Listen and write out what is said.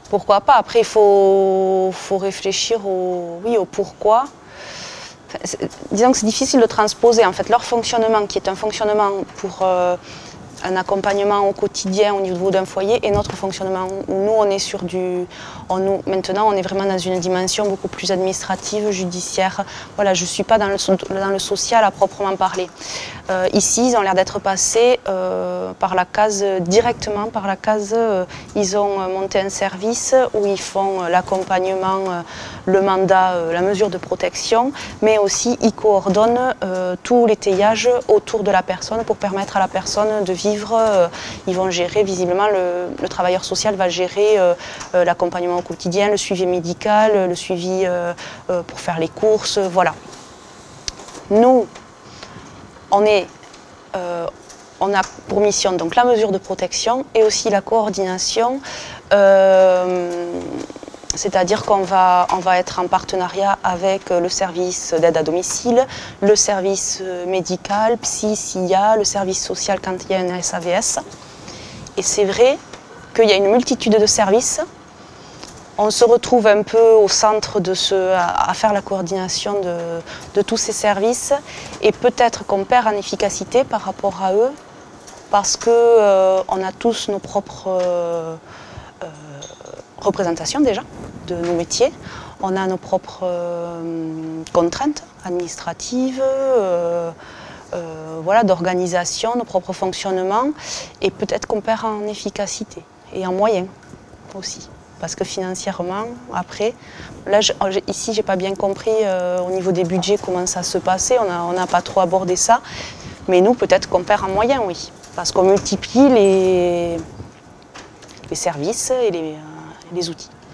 Pourquoi pas? Après, il faut réfléchir au pourquoi. Enfin, disons que c'est difficile de transposer en fait leur fonctionnement, qui est un fonctionnement pour un accompagnement au quotidien au niveau d'un foyer, et notre fonctionnement où nous on est sur maintenant on est vraiment dans une dimension beaucoup plus administrative, judiciaire. Voilà, je ne suis pas dans le social à proprement parler. Ici ils ont l'air d'être passés directement par la case, ils ont monté un service où ils font l'accompagnement, le mandat, la mesure de protection, mais aussi ils coordonnent tout l'étayage autour de la personne pour permettre à la personne de vivre. Ils vont gérer, visiblement, le travailleur social va gérer l'accompagnement au quotidien, le suivi médical, le suivi pour faire les courses, voilà. Nous, on a pour mission donc la mesure de protection et aussi la coordination. C'est-à-dire qu'on va être en partenariat avec le service d'aide à domicile, le service médical, psy s'il y a, le service social quand il y a un SAVS. Et c'est vrai qu'il y a une multitude de services. On se retrouve un peu au centre à faire la coordination de tous ces services. Et peut-être qu'on perd en efficacité par rapport à eux, parce qu'on a tous nos propres représentations déjà de nos métiers. On a nos propres contraintes administratives, voilà, d'organisation, nos propres fonctionnements, et peut-être qu'on perd en efficacité et en moyens aussi. Parce que financièrement, après, là ici j'ai pas bien compris au niveau des budgets comment ça se passait, on n'a pas trop abordé ça, mais nous peut-être qu'on perd en moyens, oui, parce qu'on multiplie les services et les outils.